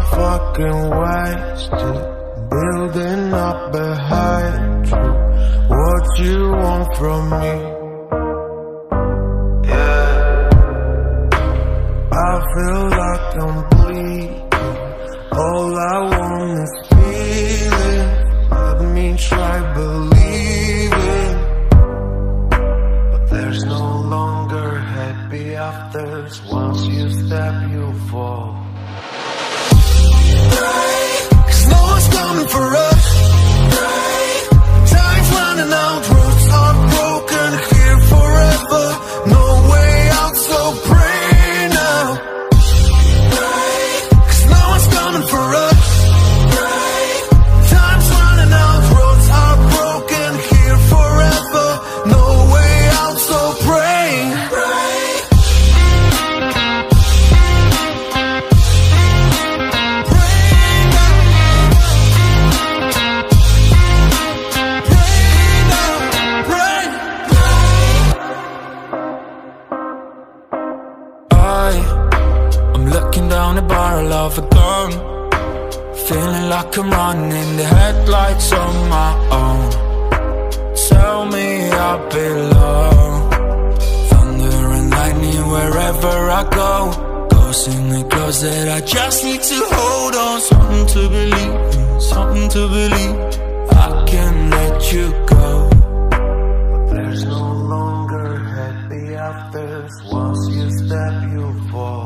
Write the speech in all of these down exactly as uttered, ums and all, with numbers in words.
fucking wasted, building up behind you. What you want from me? Yeah, I feel like I'm bleeding. All I want is feeling. Let me try believing, but there's no longer happy afters. Once you step, you fall. Cause no one's coming for us. Time's running out, roads are broken, here forever. No way out, so pray now. Cause no one's coming for us. Time's running out, roads are broken, here forever. No way out, so pray. Down the barrel of a gun, feeling like I'm running the headlights on my own. Tell me I belong. Thunder and lightning wherever I go. Ghosts in the closet, I just need to hold on. Something to believe in, something to believe. I can let you go, but there's no longer happy afters. Once you step, you fall.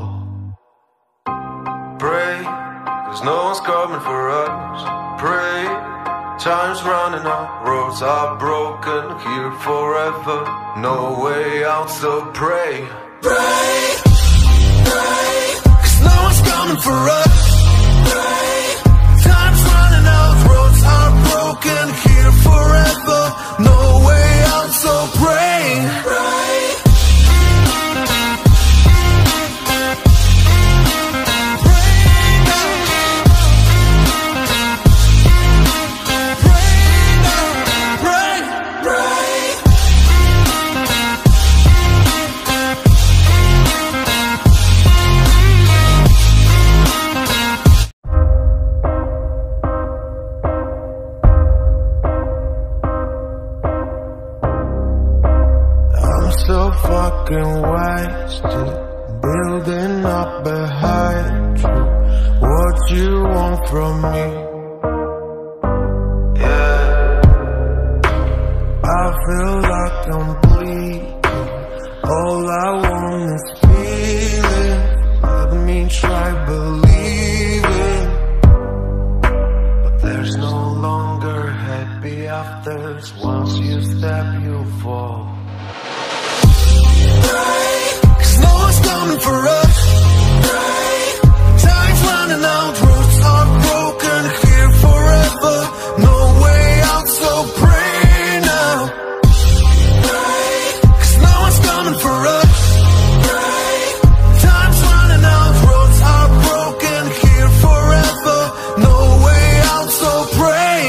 Pray, cause no one's coming for us. Pray, time's running out, roads are broken, here forever. No way out, so pray. pray, pray, cause no one's coming for us. Pray, time's running out, roads are broken, here forever. No way out, so pray, pray. So fucking wasted, building up behind you. What you want from me? Yeah, I feel like I'm bleeding. All I want is feeling. Let me try believing, but there's no longer happy afters. Once you step, you fall. Cause no one's coming for us. Time's running out, roads are broken, here forever. No way out, so pray now. Cause no one's coming for us. Time's running out, roads are broken, here forever. No way out, so pray.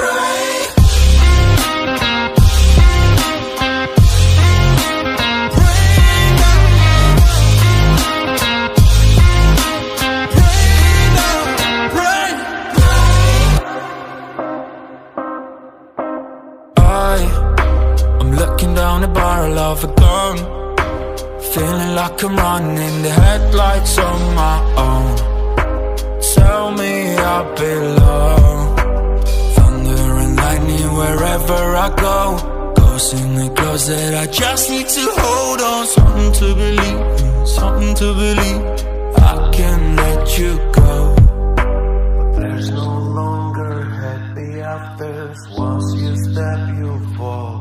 Down the barrel of a gun, feeling like I'm running the headlights on my own. Tell me I belong. Thunder and lightning wherever I go. Ghosts in the closet, I just need to hold on. Something to believe in, something to believe. I can let you go, but there's no longer happy afters. Once you step, you fall.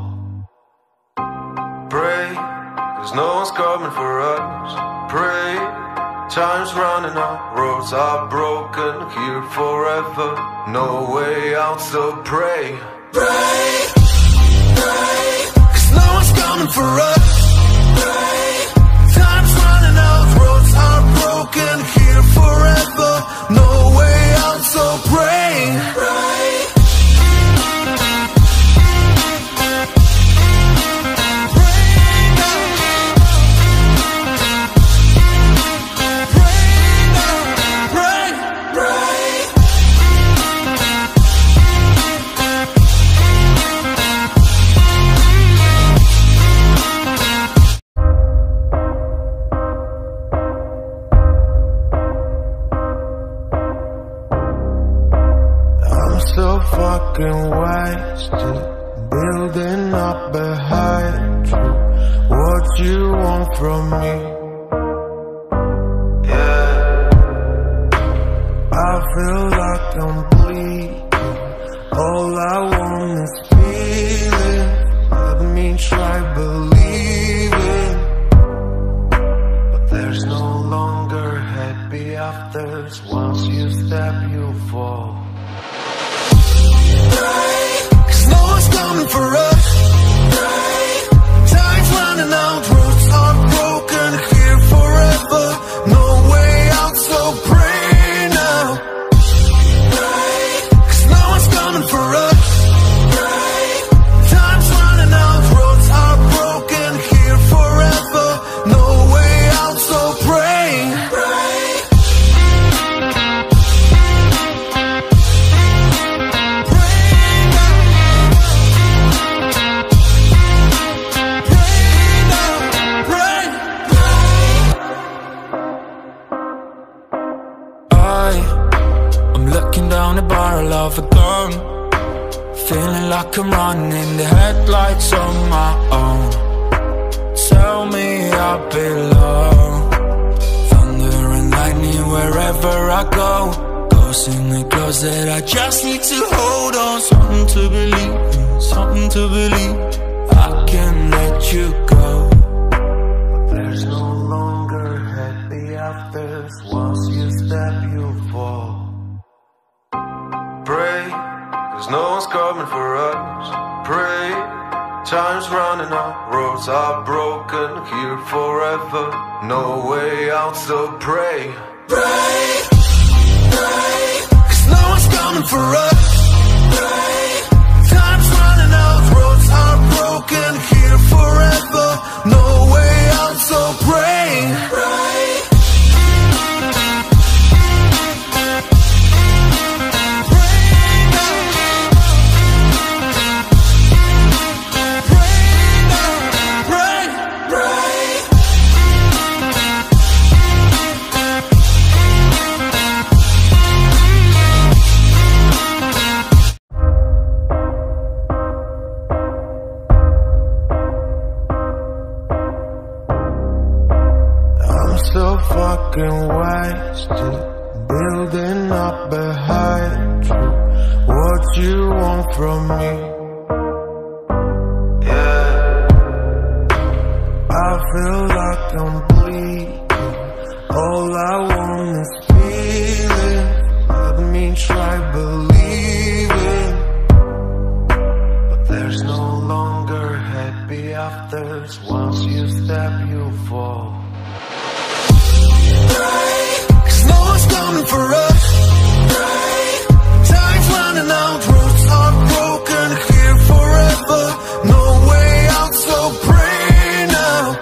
Pray, cause no one's coming for us. Pray, time's running out, roads are broken, here forever. No way out, so pray. Pray, pray, cause no one's coming for us. Pray, time's running out, roads are broken, here forever. No way out, so pray, pray. Right. building up behind you. What you want from me? Yeah, I feel like I'm bleeding. All I want is feeling. Let me try believing, but there's no longer happy afters. Once you step, you fall. Cause no one's coming for us. Time's running out, roads are broken, here forever, no way out, so pray now. Cause no one's coming for us. Time's running out, roads are broken, here forever, no way out, so pray. Down the barrel of a gun, feeling like I'm running the headlights on my own. Tell me I belong. Thunder and lightning wherever I go. Ghosts in the closet, I just need to hold on. Something to believe in, something to believe. I can let you go, but there's no longer happy afters. Once you step, you fall. Pray, cause no one's coming for us. Pray, time's running out, roads are broken, here forever, no way out, so pray. Pray, pray, cause no one's coming for us. Pray, time's running out, roads are broken, here forever, no way out, so pray. Pray. So fucking wasted, building up behind you. What you want from me? Yeah, I feel like I'm bleeding. All I want is feeling. Let me try believing, but there's no longer happy afters. Once you step, you fall. Cause no one's coming for us. Time's running out, roads are broken, here forever, no way out, so pray now.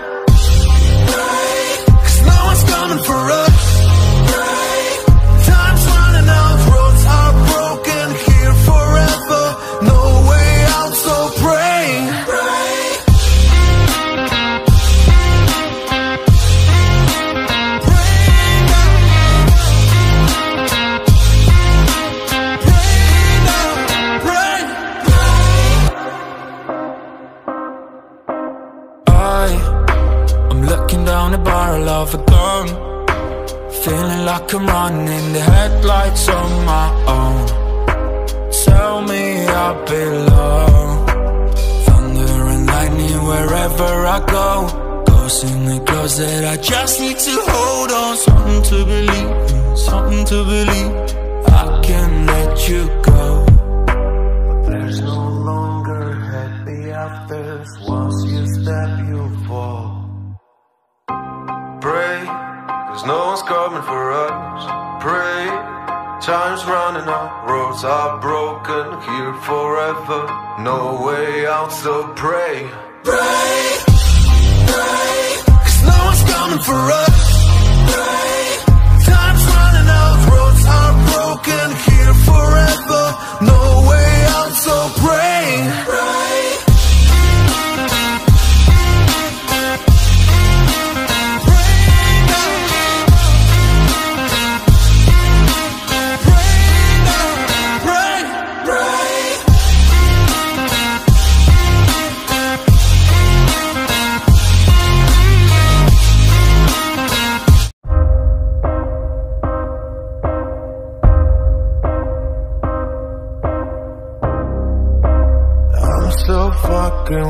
Cause no one's coming for us. Time's running out, roads are broken, here forever, no way out, so pray. Down the barrel of a gun, feeling like I'm running the headlights on my own. Tell me I belong. Thunder and lightning wherever I go. Ghosts in the closet, I just need to hold on. Something to believe in, something to believe. I can let you go, but there's no longer happy afters. Once you step, you fall. Pray, cause no one's coming for us. Pray, time's running out, roads are broken, here forever, no way out, so pray. Pray, pray, cause no one's coming for us. Pray, time's running out, roads are broken, here forever, no way out, so pray. Pray.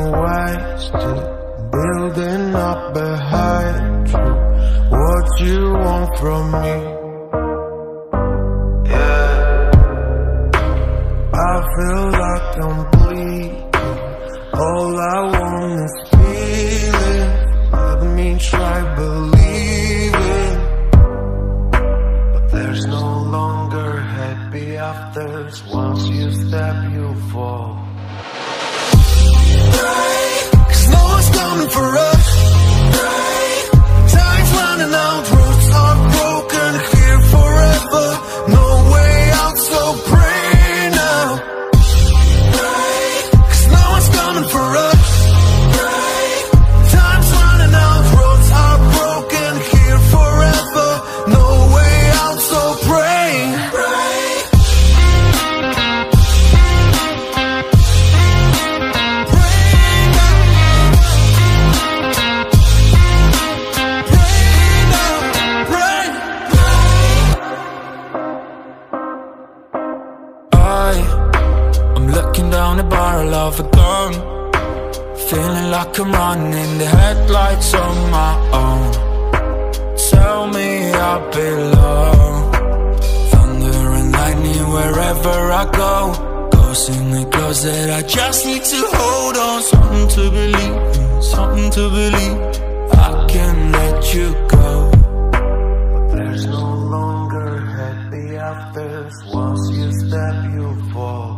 wasted, building up behind you. What you want from me? Yeah, I feel like I'm bleeding. All I want is feeling. Let me try believing, but there's no longer happy afters. Once you step, you fall. Cause no one's coming for us. Time's running out, roads are broken, here forever. No way out, so pray now. Cause no one's coming for us. Time's running out, roads are broken, here forever. No way out, so pray. Looking down the barrel of a gun, feeling like I'm running the headlights on my own. Tell me I belong. Thunder and lightning wherever I go. Ghosts in the closet, I just need to hold on. Something to believe in, something to believe. I can let you go, but there's no longer happy afters. Once you step, you fall.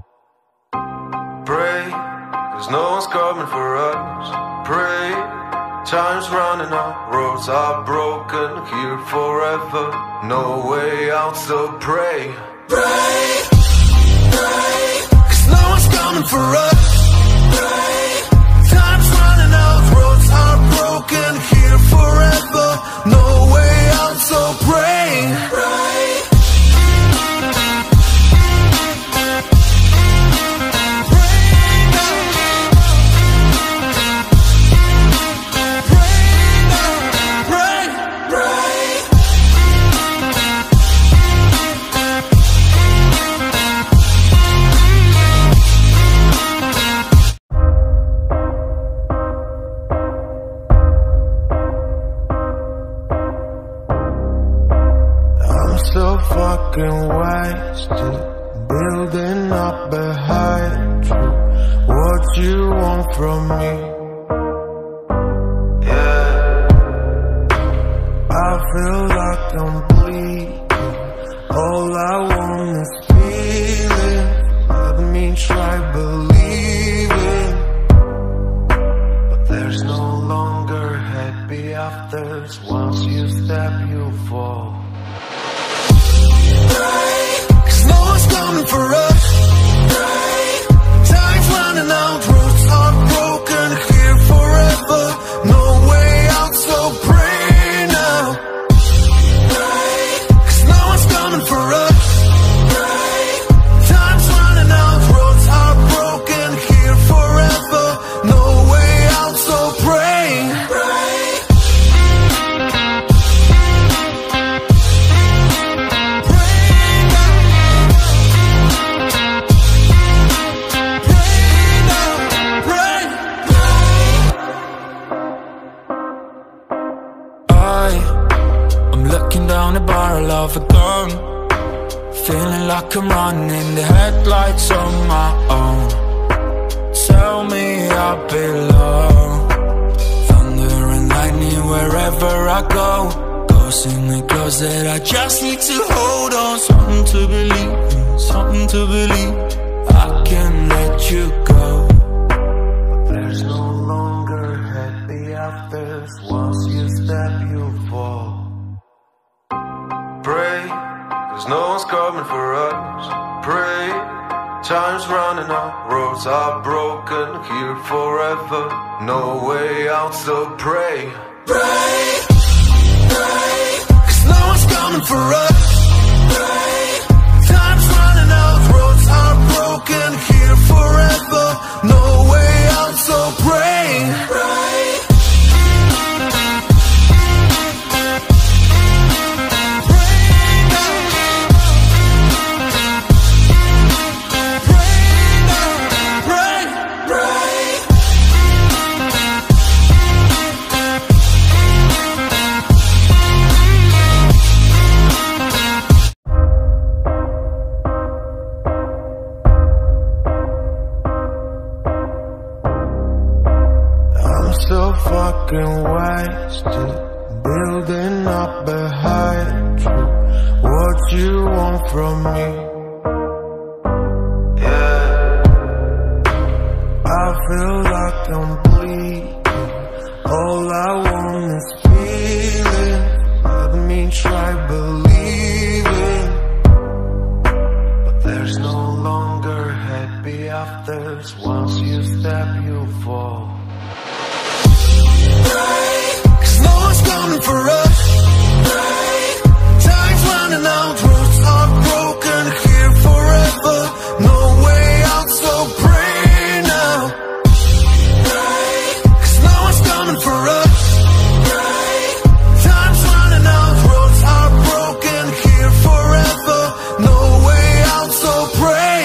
Pray, cause no one's coming for us. Pray, time's running out, roads are broken, here forever. No way out, so pray. Pray, pray, cause no one's coming for us. Pray, time's running out, roads are broken, here forever. No way out, so pray. Pray. So fucking wasted, building up behind you. What you want from me? Yeah, I feel like I'm bleeding. All I want is feeling. Let me try believing, but there's no longer happy afters. Once you step, you fall. Cause no one's coming for us. Time's running out, roads are broken, here forever. No way out, so pray now. Cause no one's coming for us. Time's running out, roads are broken, here forever. No way out, so pray. looking down the barrel of a gun, feeling like I'm running the headlights on my own. Tell me I belong. Thunder and lightning wherever I go. Ghosts in the closet, I just need to hold on. Something to believe in, something to believe. I can let you go. But there's no longer happy afters. Once you step, you fall. Pray, cause no one's coming for us. Pray, time's running out, roads are broken, here forever, no way out, so pray. Pray, pray, cause no one's coming for us. Pray, time's running out, roads are broken, here forever, no way out, so pray. Pray. so fucking wasted, building up behind you. What you want from me? Yeah, I feel like I'm bleeding. All I want is feeling. Let me try believing, but there's no longer happy afters. Once you step, you fall. Cause no one's coming for us. Time's running out, roads are broken here forever. No way out, so pray now. Cause no one's coming for us. Time's running out, roads are broken here forever. No way out, so pray.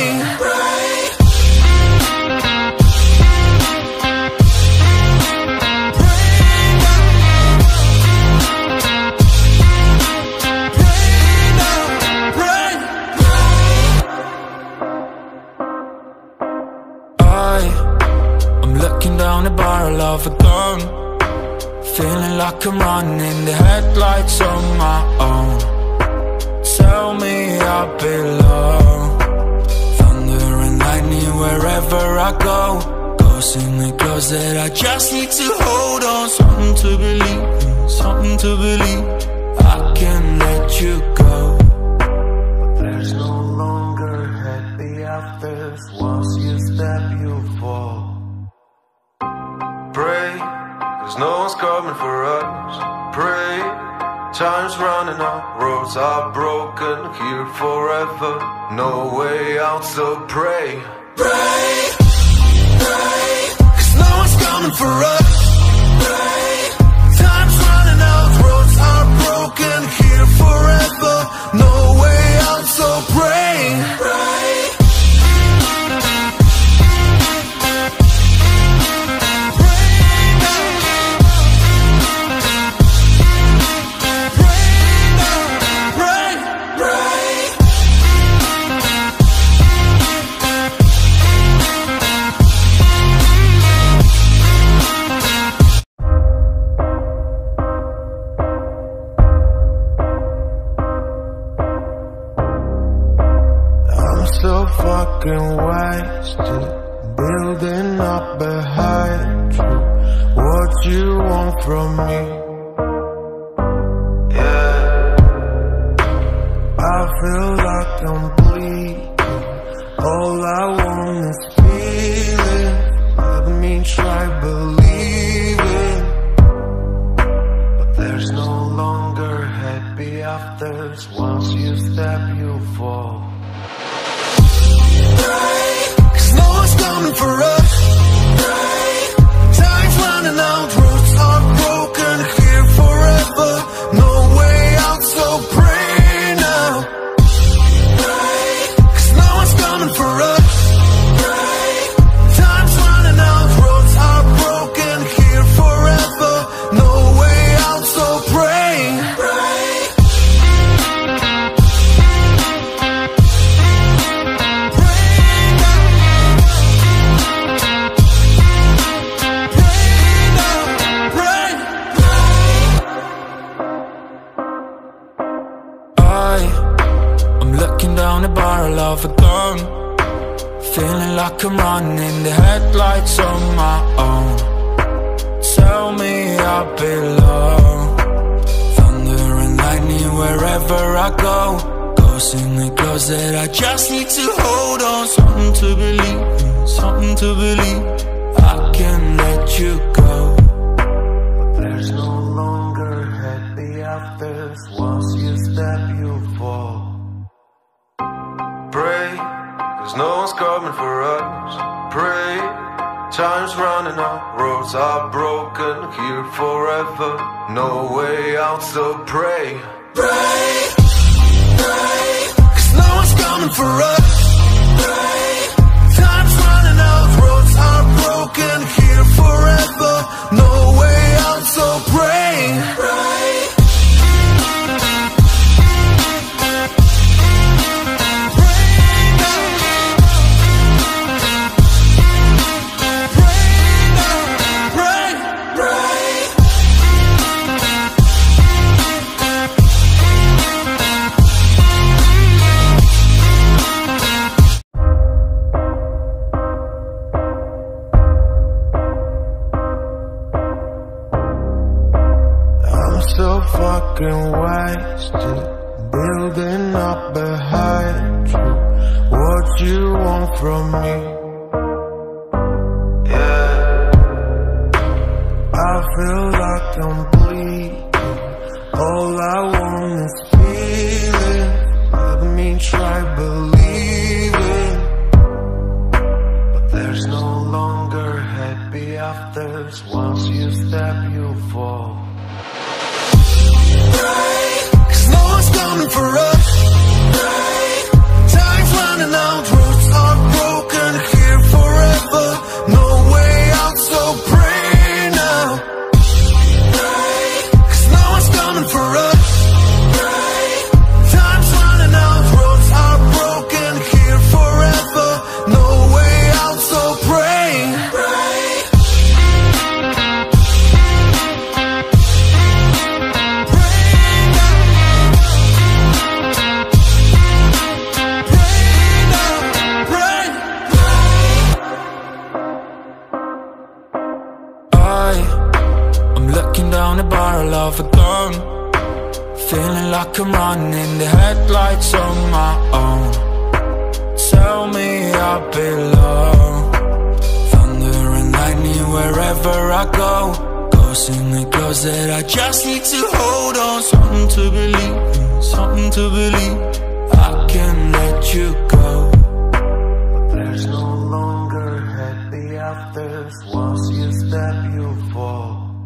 Down the barrel of a gun, feeling like I'm running the headlights on my own. Tell me I belong. Thunder and lightning wherever I go. Ghosts in the closet, I just need to hold on. Something to believe in, something to believe. I can let you go, but there's no longer happy afters. Once you step, you fall. Pray, cause no one's coming for us. Pray, time's running out, roads are broken here forever. No way out, so pray. Pray, pray, cause no one's coming for us. Pray, time's running out, roads are broken here forever. No way out, so pray. Pray. So fucking wasted, building up behind you. What you want from me? Yeah, I feel like I'm bleeding. All I want is feeling. Let me try believing, but there's no longer happy afters. Once you step, you fall. Cause no one's coming for us. Time's running out, roads are broken here forever. No way out, so pray now. Cause no one's coming for us. Time's running out, roads are broken here forever. No way out, so pray. Down the barrel of a gun, feeling like I'm running the headlights on my own. Tell me I belong. Thunder and lightning wherever I go. Ghosts in the closet, I just need to hold on. Something to believe in, something to believe. I can let you go, but there's no longer happy afters. Once you step, you fall. Pray, cause no one's coming for us. Pray, time's running out, roads are broken here forever. No way out, so pray. Pray, pray, cause no one's coming for us. Pray, time's running out, roads are broken here forever. No way out, so pray. Pray. Pray, so fucking wasted, building up behind you. What you want from me? I feel like I'm bleeding. All I want is feeling. Let me try believing, but there's no longer happy afters. Once you step, you fall. Right, 'cause no one's coming for us. Right, time's running out, roads are broken, here forever, no way out, so pray now. Right, 'cause no one's coming for us. Right, time's running out, roads are broken, here forever, no way out, so pray. Right, pray now. Pray now, pray. I, I'm looking down the barrel of a gun, feeling like I'm running the headlights on my own. Tell me I belong. Thunder and lightning wherever I go. Ghosts in the closet, I just need to hold on. Something to believe in, something to believe. I can let you go. There's no longer happy afters. Once you step, you fall.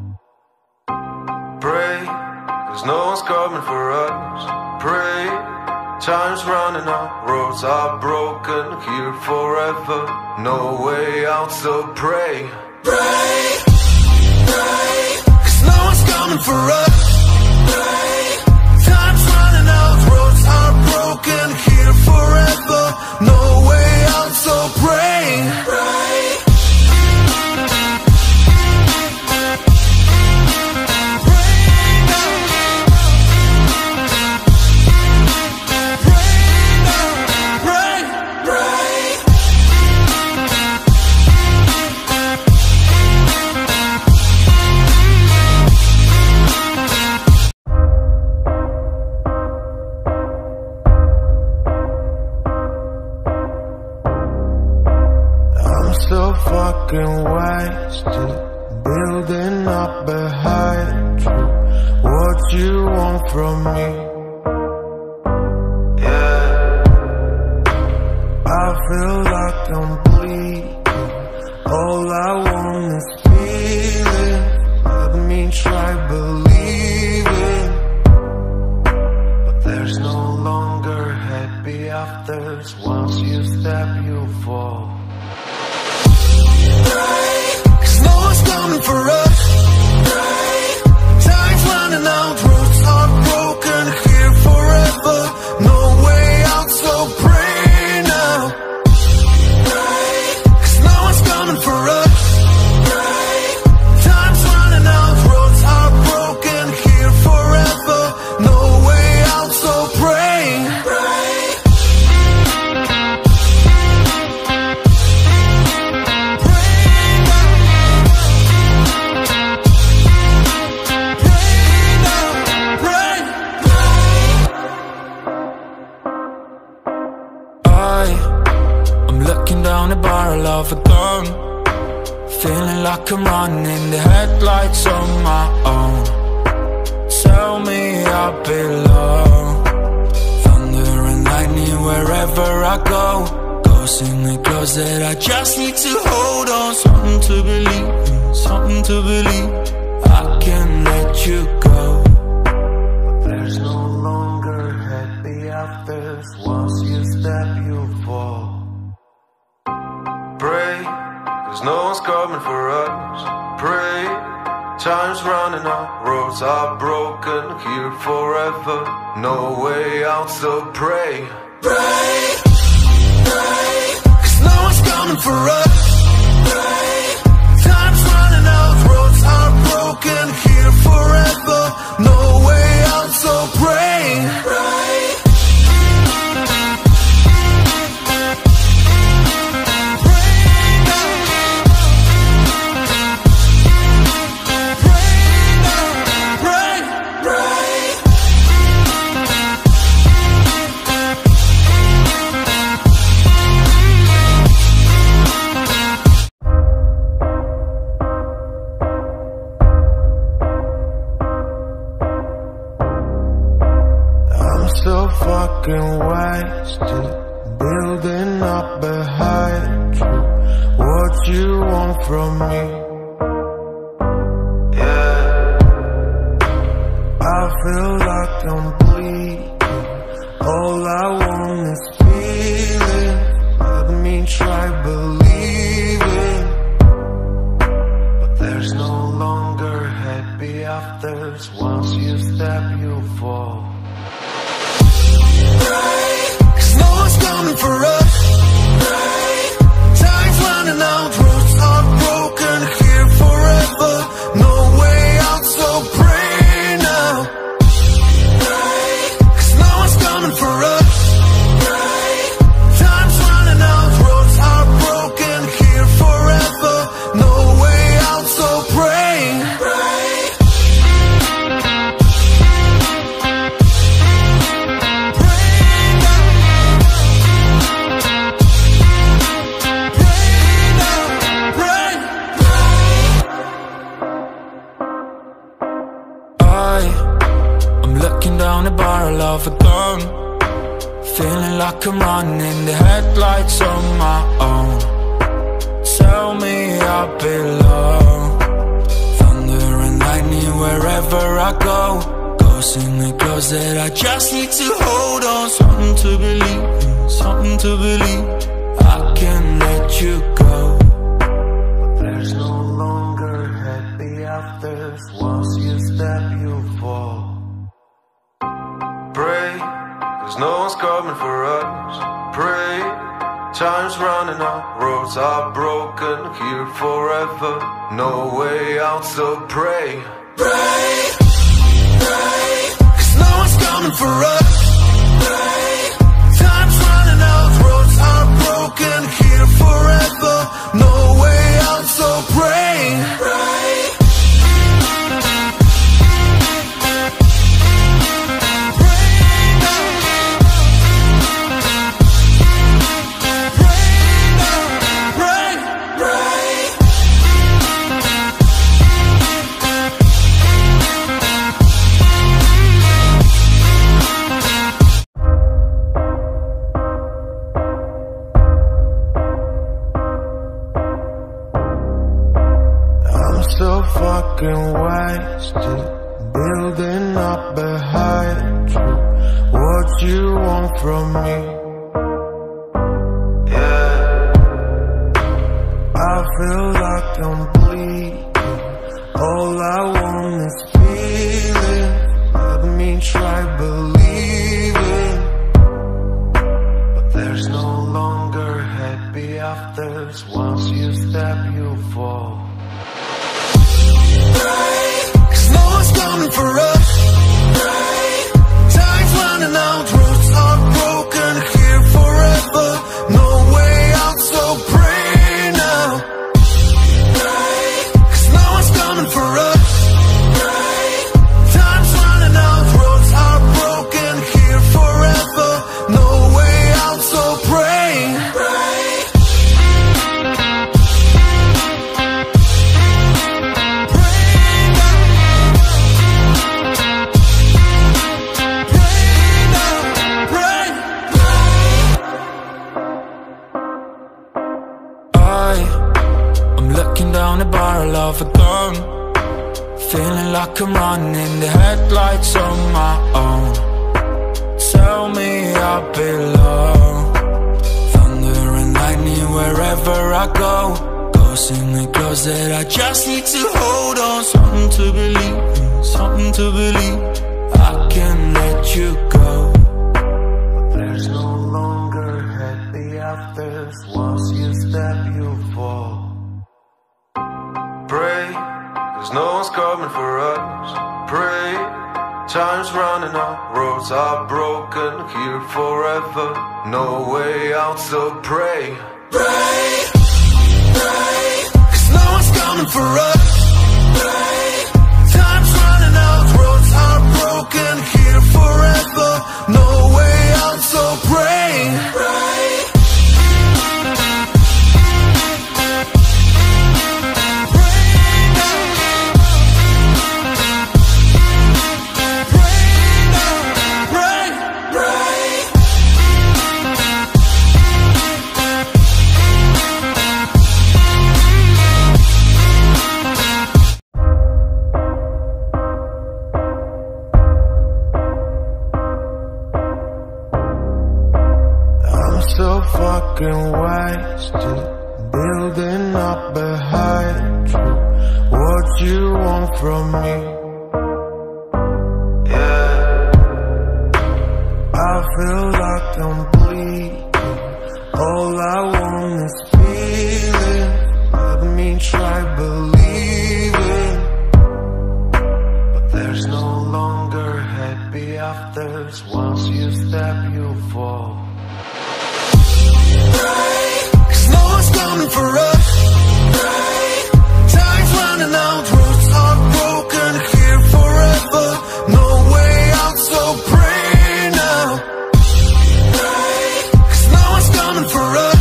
Pray, 'cause no one's coming for us. Pray, time's running out, roads are broken, here forever, no way out, so pray. Pray, pray, 'cause no one's coming for us. Pray, time's running out, roads are broken, here forever, no way out, so pray. Pray. So fucking wasted, building up behind you. What you want from me? Yeah, I feel like I'm bleeding. All I want is feeling. Let me try believing, but there's no longer happy afters. Once you step, you fall. Right, 'cause no one's coming for us. Right, time's running out, roads are broken, here forever, no way out, so pray now. Right, 'cause no one's coming for us. Right, time's running out, roads are broken, here forever, no way out, so pray. Right. I'm looking down the barrel of a gun, feeling like I'm running the headlights on my own. Tell me I belong. Thunder and lightning wherever I go. Ghosts in the closet, I just need to hold on. Something to believe in, something to believe. I can let you go. There's no longer happy afters. Once you step, you fall. Pray, 'cause no one's coming for us. Pray, time's running out, roads are broken, here forever, no way out, so pray. Pray, pray, 'cause no one's coming for us. Pray, time's running out, roads are broken, here forever, no way out, so pray. Pray. Pray, fucking wasted, building up behind you. What you want from me? Yeah, I feel like I'm bleeding. All I want is feeling. Let me try believing, but there's no longer happy afters. Once you step, you fall. Cause no one's coming for us. Time's running out, roads are broken, here forever. No way out, so pray now. Cause no one's coming for us. Time's running out, roads are broken, here forever. No way out, so pray. Down the barrel of a gun, feeling like I'm running the headlights on my own. Tell me I belong. Thunder and lightning wherever I go. Ghosts in the clothes that I just need to hold on. Something to believe in, something to believe. I can let you go. But there's no longer happy afters. Once you step, you fall. Pray, cause no one's coming for us. Pray, time's running out, roads are broken, here forever. No way out, so pray. Pray, pray, cause no one's coming for us. Pray, time's running out, roads are broken, here forever. No way out, so pray. Pray. So fucking wasted, building up behind you. What you want from me? Yeah, I feel like I'm bleeding. All I want is feeling. Let me try believing, but there's no longer happy afters. Once you step, you fall. Cause no one's coming for us. Time's running out, roads are broken, here forever. No way out, so pray now. Cause no one's coming for us. Time's running out, roads are broken, here forever. No way out, so pray. Down the barrel of a gun, feeling like I'm running the headlights on my own. Tell me I belong. Thunder and lightning wherever I go. Ghosts in the clothes that I just need to hold on. Something to believe in, something to believe. I can let you go. But there's no longer happy afters. Once you step, you fall. Pray, cause no one's coming for us. Pray, time's running out, roads are broken, here forever. No way out, so pray. Pray, pray, cause no one's coming for us. Pray, time's running out, roads are broken, here forever. No way out, so pray. Pray. Pray, pray, pray. fucking wasted, building up behind you. What you want from me? Yeah, I feel like I'm bleeding. All I want is feeling. Let me try believing, but there's no longer happy afters. Once you step, you fall. Cause no one's coming for us. Time's running out, roads are broken, here forever. No way out, so pray now. Cause no one's coming for us.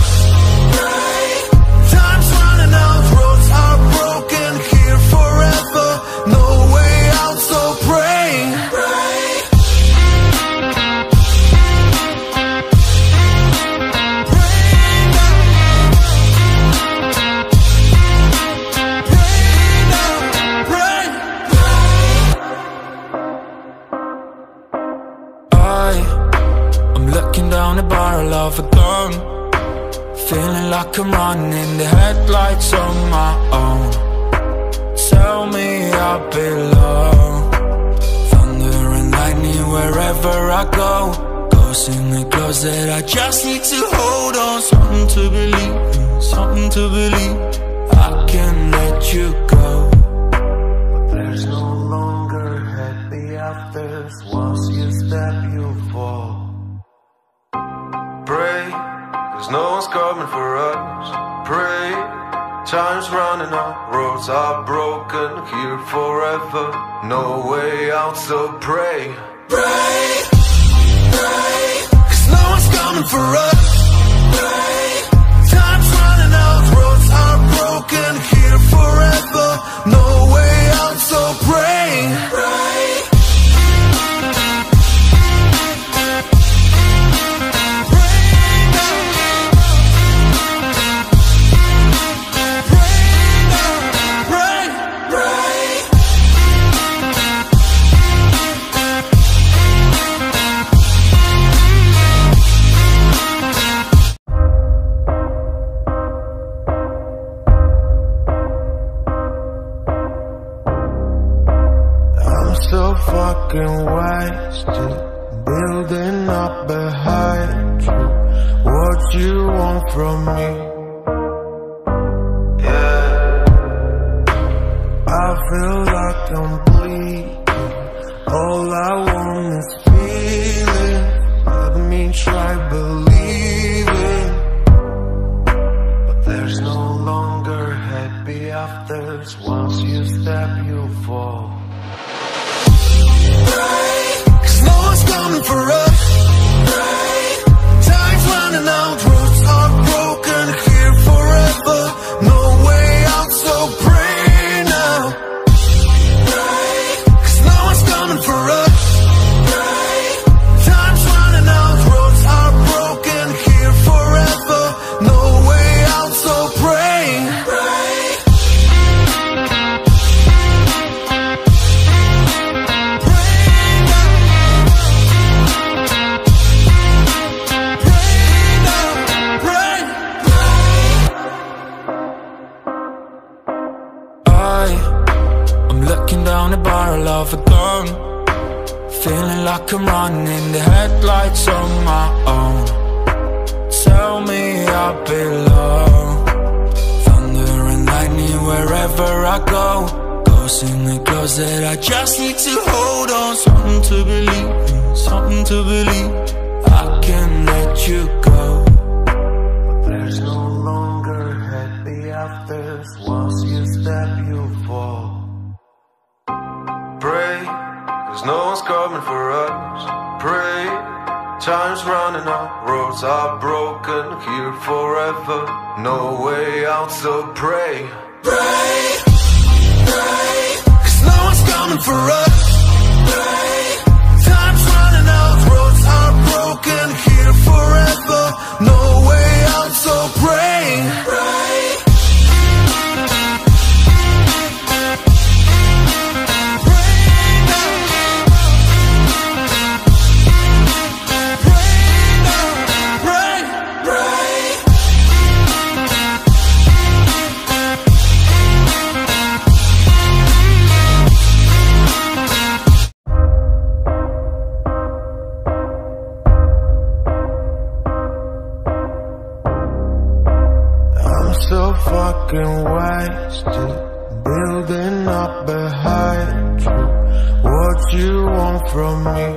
Time's running out, roads are broken, here forever. No way out, so pray. Down the barrel of a gun, feeling like I'm running the headlights on my own. Tell me I belong. Thunder and lightning wherever I go. Ghosts in the closet, I just need to hold on. Something to believe in, something to believe. I can let you go, but there's no longer happy afters. Once you step, you fall. Pray, cause no one's coming for us. Pray, time's running out, roads are broken, here forever. No way out, so pray. pray, pray. Cause no one's coming for us. Pray, time's running out, roads are broken, here forever. No way out, so pray, pray. So fucking wasted, building up behind you. What you want from me? Yeah, I feel like I'm bleeding. All I want is feeling. Let me try believing, but there's no longer happy afters. Once you step, you fall. Cause no one's coming for us. Time's running out, roads are broken, here forever. No way out, so pray now. Cause no one's coming for us. Time's running out, roads are broken, here forever. No way out, so pray. Down the barrel of a gun, feeling like I'm running the headlights on my own. Tell me I belong. Thunder and lightning wherever I go. Ghosts in the closet, I just need to hold on. Something to believe in, something to believe. I can let you go, but there's no longer happy afters. Once you step, you fall. Pray, cause no one's coming for us. Pray, time's running out, roads are broken, here forever. No way out, so pray. Pray, pray. Cause no one's coming for us. Pray, time's running out, roads are broken, here forever. No way out, so pray, pray. Pray, pray, pray. up behind you. What you want from me?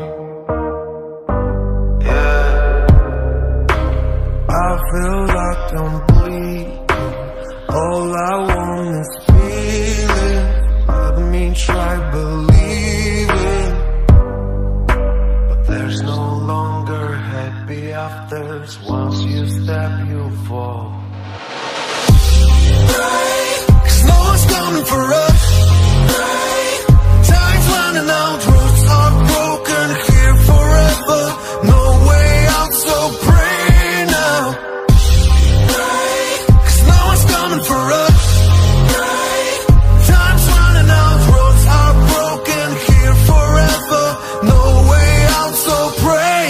Yeah, I feel like I'm bleeding. All I want is feeling. Let me try believing, but there's no longer happy afters. Once you step, you fall. Cause no one's coming for us. Time's running out, roads are broken, here forever. No way out, so pray now. Cause no one's coming for us. Time's running out, roads are broken, here forever. No way out, so pray.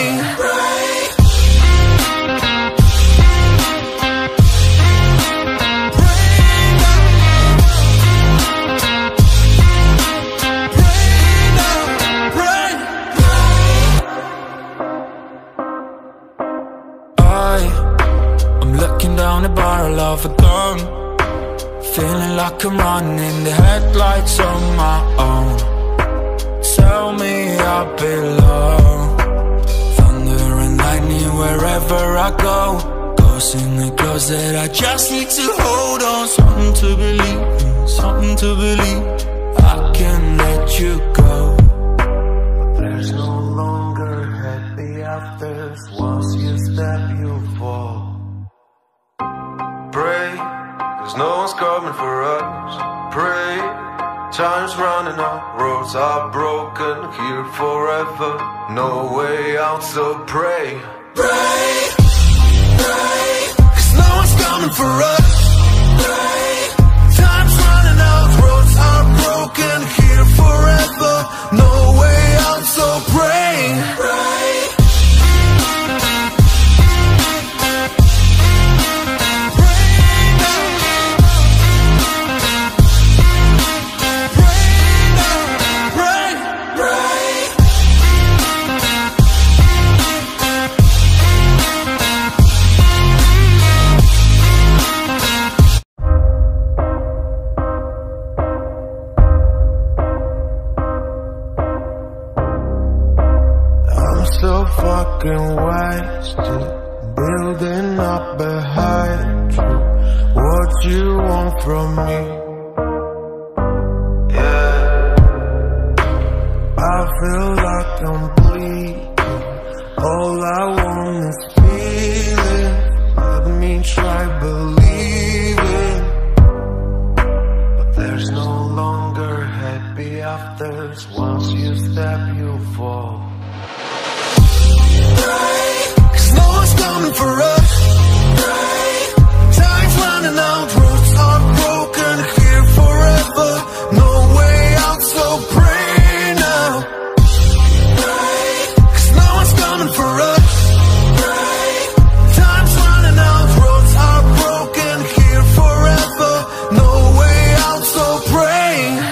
Down the barrel of a gun, feeling like I'm running the headlights on my own. Tell me I belong. Thunder and lightning wherever I go. Ghosts in the closet, I just need to hold on. Something to believe in, something to believe. I can let you go. There's no longer happy afters. Once you step, you fall. Pray, cause no one's coming for us. Pray, time's running out, roads are broken, here forever. No way out, so pray. Pray, pray, cause no one's coming for us. Pray, time's running out, roads are broken, here forever. No way out, so pray. Pray. So fucking wasted, building up behind you. What you want from me? Yeah, I feel like I'm bleeding. All I want is feeling. Let me try believing, but there's no longer happy afters. Once you step, you fall. Cause no one's coming for us. Time's running out, roads are broken, here forever. No way out, so pray now. Cause no one's coming for us. Time's running out, roads are broken, here forever. No way out, so pray.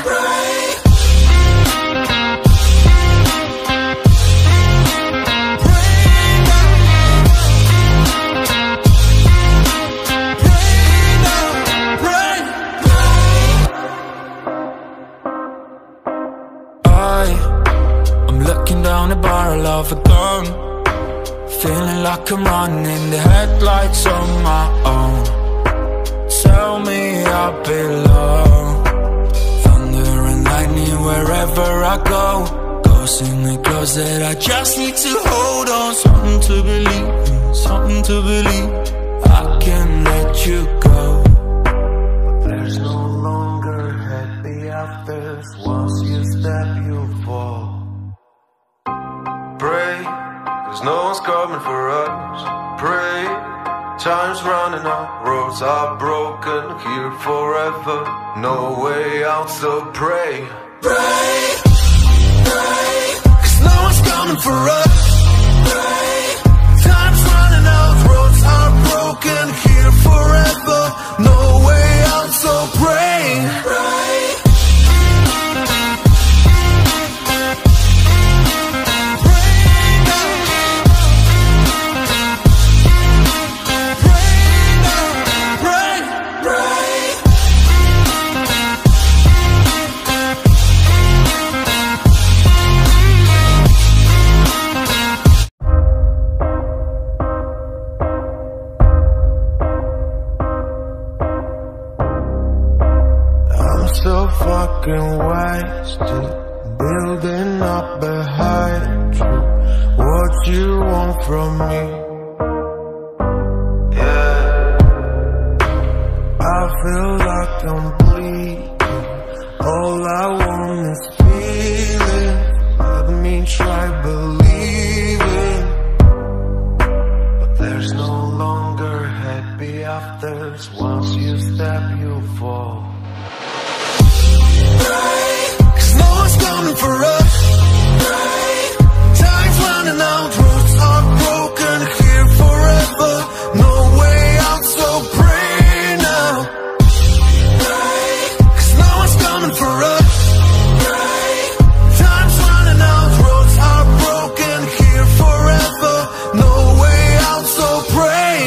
Down the barrel of a gun, feeling like I'm running the headlights on my own. Tell me I belong. Thunder and lightning wherever I go. Ghosts in the closet, I just need to hold on. Something to believe in, something to believe. I can let you go. There's no longer happy afters. Once you step, you fall. Pray, cause no one's coming for us. Pray, time's running out, roads are broken, here forever. No way out, so pray. Pray, pray, cause no one's coming for us. Pray, time's running out, roads are broken, here forever. No way out, so pray. Pray. fucking wasted, building up behind you. What you want from me? Yeah, I feel like I'm bleeding. All I want is feeling. Let me try believing, but there's no longer happy afters. Once you step, you fall. Cause no one's coming for us. Time's running out, roads are broken, here forever. No way out, so pray now. Cause no one's coming for us. Time's running out, roads are broken, here forever. No way out, so pray.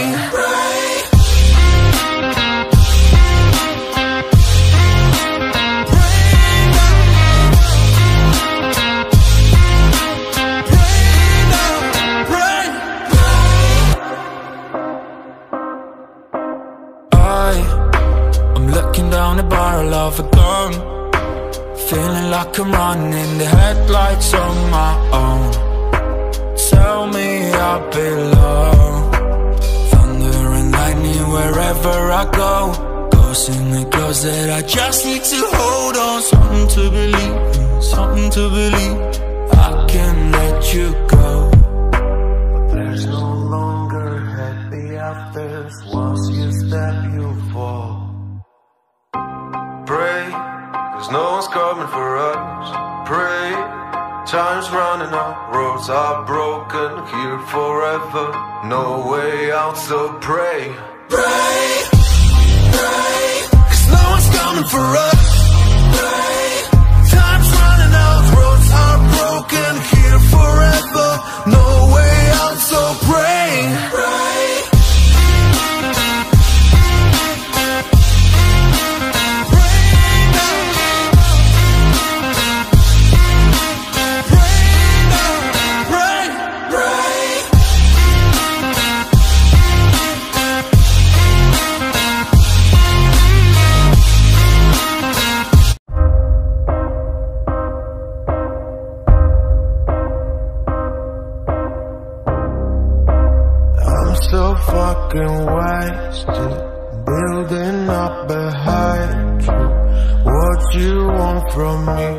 Looking down the barrel of a gun, feeling like I'm running the headlights on my own. Tell me I belong. Thunder and lightning wherever I go. Ghosts in the clothes that I just need to hold on. Something to believe in, something to believe. I can let you go, but there's no longer happy afters. Once you step, you fall. Pray, cause no one's coming for us. Pray, time's running out, roads are broken, here forever. No way out, so pray. pray, pray, cause no one's coming for us. Pray, time's running out, roads are broken, here forever. No way out, so pray, pray. So fucking wasted, building up behind you. What you want from me?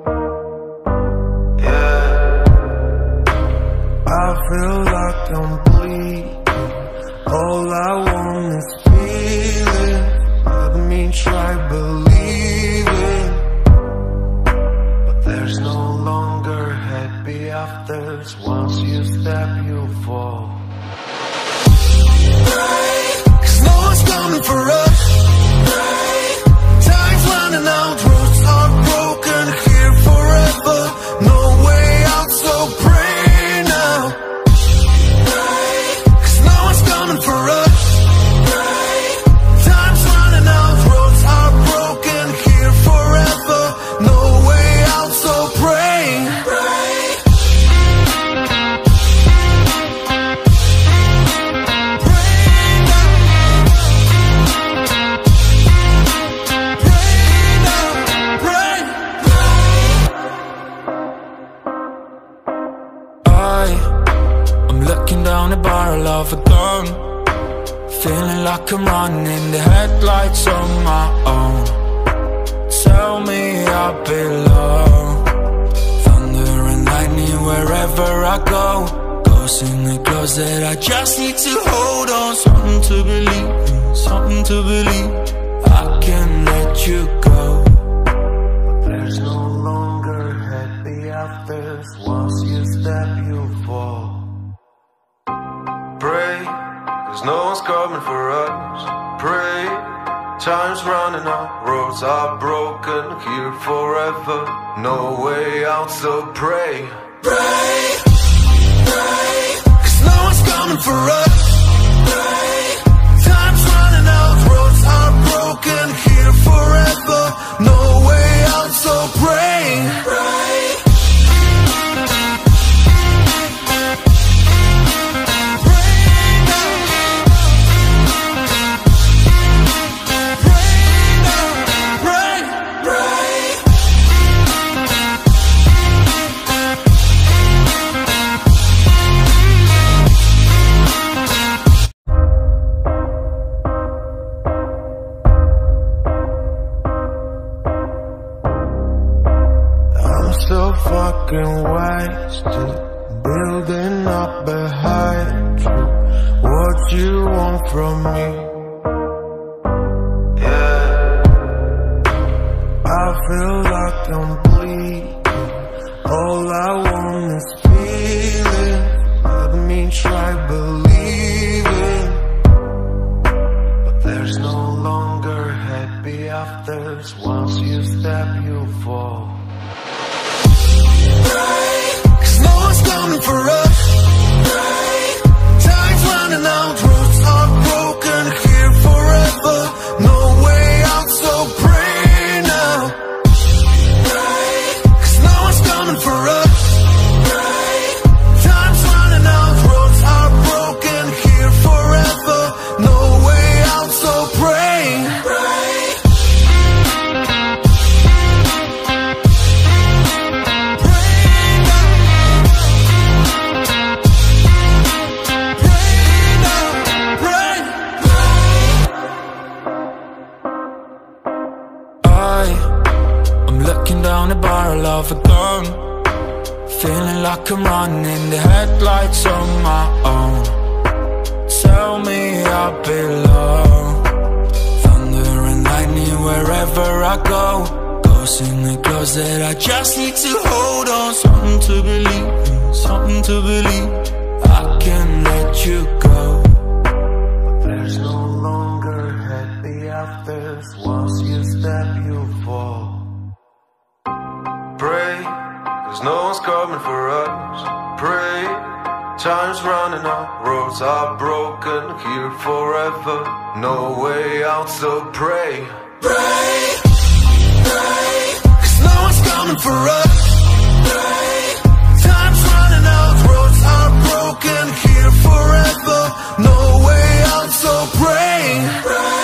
Yeah, I feel like I'm bleeding. All I want is feeling. Let me try believing, but there's no longer happy afters. Once you step, you fall. Cause no one's coming for us. Time's running out, roads are broken, here forever. No way out, so pray now. Cause no one's coming for us. Time's running out, roads are broken, here forever. No way out, so pray. Looking down the barrel of a gun, feeling like I'm running the headlights on my own. Tell me I belong. Thunder and lightning wherever I go. Ghosts in the clothes that I just need to hold on. Something to believe in, something to believe. I can let you go, but there's no longer happy afters. Once you step, you fall. Pray, cause no one's coming for us. Pray, time's running out, roads are broken, here forever. No way out, so pray. Pray, pray, cause no one's coming for us. Pray, time's running out, roads are broken, here forever. No way out, so pray. Pray. Pray, so fucking wasted, building up behind you. What you want from me? Yeah, I feel like I'm bleeding. All I want is feeling. Let me try believing, but there's no longer happy afters. Once you step, you fall. Cause no one's coming for us. Time's running out, roads are broken, here forever. No way out, so pray now. Cause no one's coming for us. Time's running out, roads are broken, here forever. No way out, so pray. Down the barrel of a gun, feeling like I'm running the headlights on my own. Tell me I belong. Thunder and lightning wherever I go. Ghosts in the closet, I just need to hold on. Something to believe in, something to believe. I can let you go, but there's no longer happy afters. Once you step, you fall. Pray, cause no one's coming for us. Pray, time's running out, roads are broken, here forever. No way out, so pray. pray, pray. Cause no one's coming for us. Pray, time's running out, roads are broken, here forever. No way out, so pray, pray.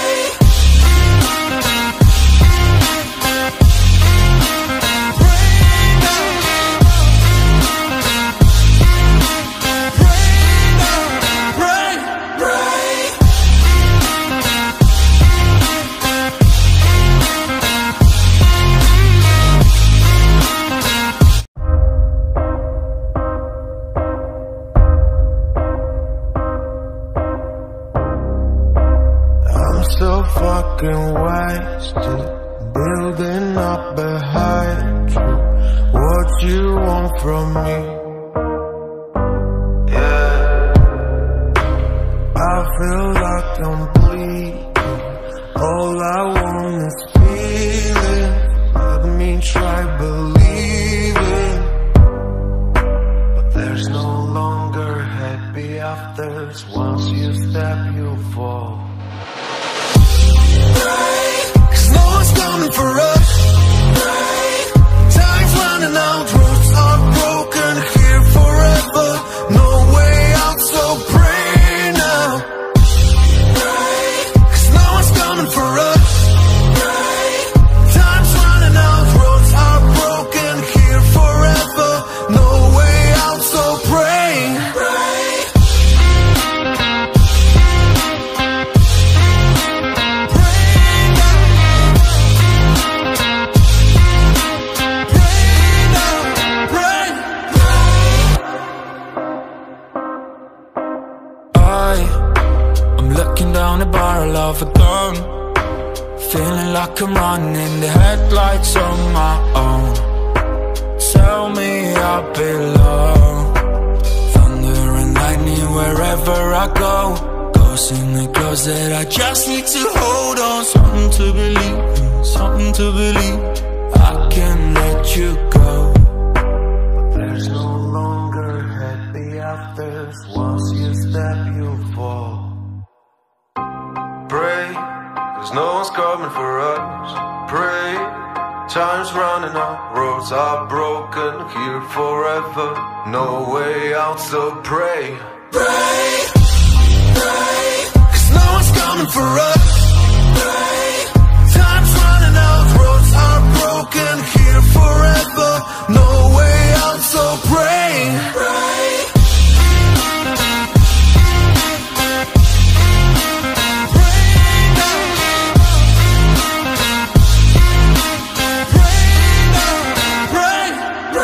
So fucking wasted, building up behind you. What you want from me? Yeah, I feel like I'm bleeding. All I want is feeling. Let me try believing, but there's no longer happy afters. Once you step, you fall. Cause no one's coming for us. Time's running out, roads are broken, here forever. No way out, so pray now. Cause no one's coming for us. Time's running out, roads are broken, here forever. No way out, so pray. Down the barrel of a gun, feeling like I'm running the headlights on my own. Tell me I belong. Thunder and lightning wherever I go. Ghosts in the closet, I just need to hold on. Something to believe in, something to believe. I can let you go, but there's no longer happy afters. Once you step, you fall. Pray, cause no one's coming for us. Pray, time's running out, roads are broken, here forever. No way out, so pray. Pray, pray. Cause no one's coming for us. Pray, time's running out, roads are broken, here forever. No way out, so pray, pray. Pray,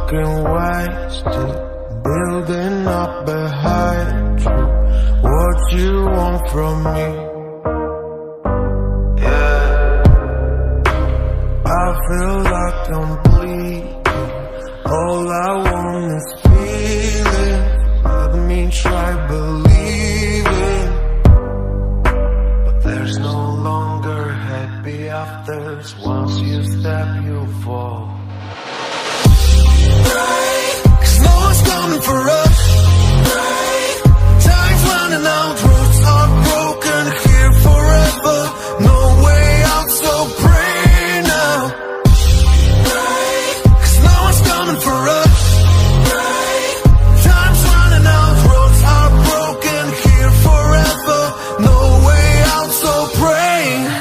fucking wasted, building up behind you. What you want from me? Yeah, I feel like I'm bleeding. All I want is feeling. Let me try believing, but there's no longer happy afters. Once you step, you fall. Cause no one's coming for us. Time's running out, roads are broken, here forever. No way out, so pray now. Cause no one's coming for us. Time's running out, roads are broken, here forever. No way out, so pray.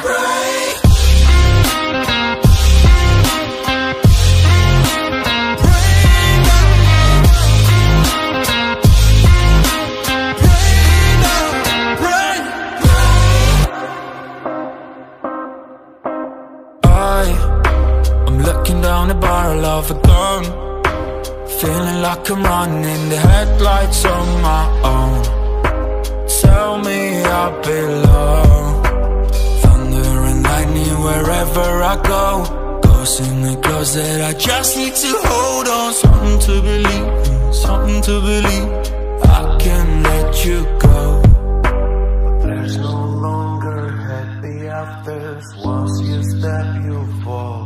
Down the barrel of a gun, feeling like I'm running the headlights on my own. Tell me I belong. Thunder and lightning wherever I go. Ghosts in the closet, I just need to hold on. Something to believe in, something to believe. I can let you go, but there's no longer happy afters. Once you step, you fall.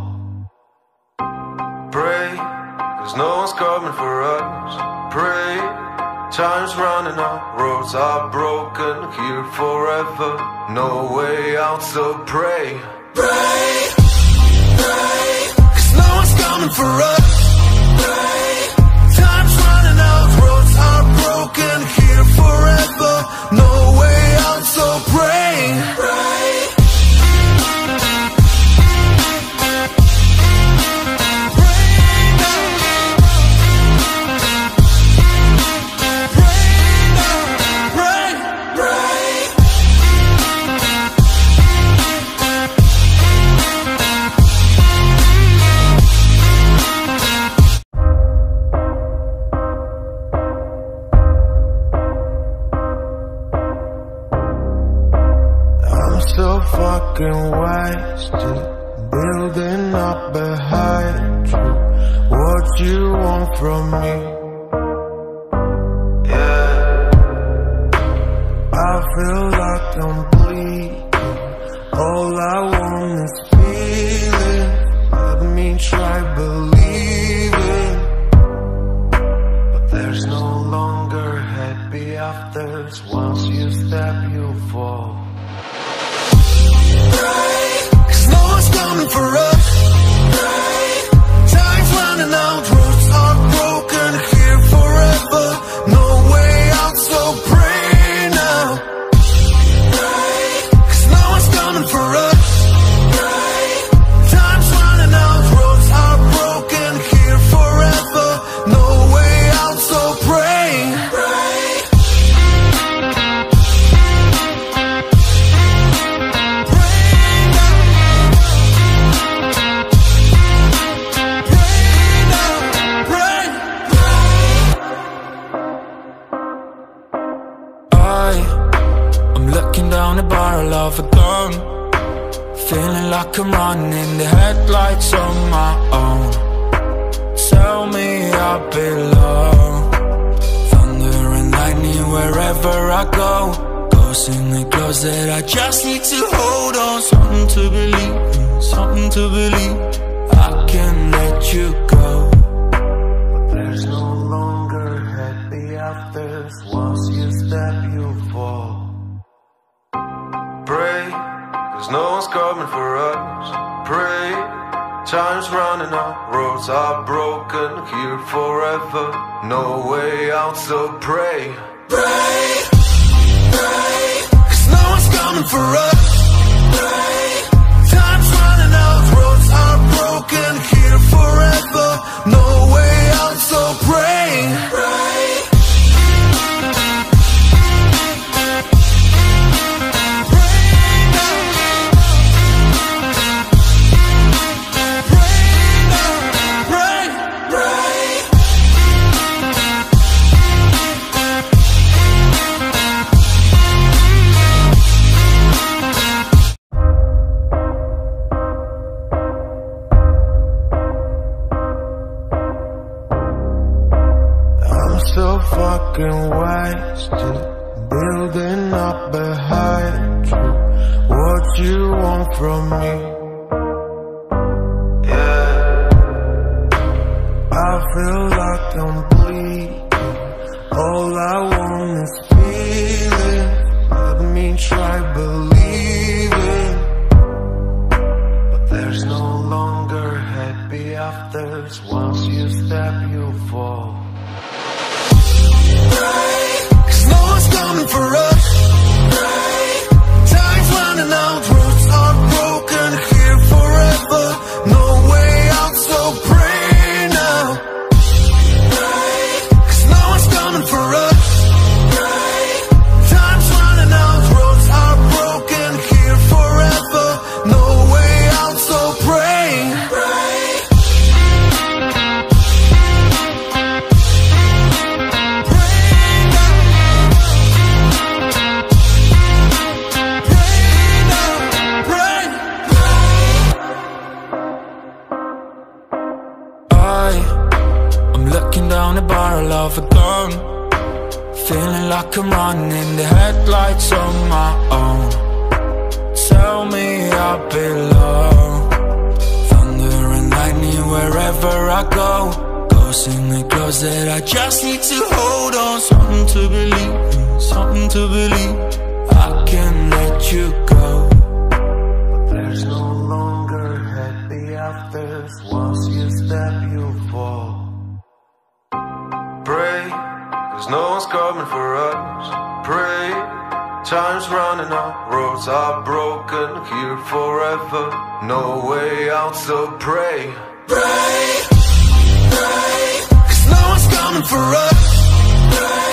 Pray, cause no one's coming for us. Pray, time's running out, roads are broken, here forever. No way out, so pray. Pray, pray, cause no one's coming for us. Pray, time's running out, roads are broken, here forever. No way out, so pray. Pray. So fucking wasted, building up behind you. What you want from me? Yeah, I feel like I'm bleeding. All I want is feeling. Let me try believing, but there's no longer happy afters. Once you step, you fall. Cause no one's coming for us. Time's running out, roads are broken, here forever. No way out, so pray now. Cause no one's coming for us. Time's running out, roads are broken, here forever. No way out, so pray. Down the barrel of a gun, feeling like I'm running the headlights on my own. Tell me I belong. Thunder and lightning wherever I go. Ghosts in the closet, I just need to hold on. Something to believe in, something to believe. I can let you go, but there's no longer happy afters. Once you step, you fall. Pray, cause no one's coming for us. Pray, time's running out, roads are broken, here forever. No way out, so pray. Pray, pray, cause no one's coming for us. Pray, time's running out, roads are broken, here forever. No way out, so pray. Pray. Pray, pray, pray. fucking wasted, building up behind you. What you want from me? Yeah, I feel like I'm bleeding. All I want is feeling. Let me try believing, but there's no longer happy afters. Once you step, you fall. Cause no one's coming for us. Time's running out, roads are broken, here forever. No way out, so pray now. Cause no one's coming for us. Time's running out, roads are broken, here forever. No way out, so pray. Looking down the barrel of a gun, feeling like I'm running the headlights on my own. Tell me I belong. Thunder and lightning wherever I go. Ghosts in the closet, I just need to hold on. Something to believe in, something to believe. I can let you go. But there's no longer happy afters. Once you step, you fall. Pray, cause no one's coming for us. Pray, time's running out, roads are broken, here forever. No way out, so pray. Pray, pray, cause no one's coming for us. Pray.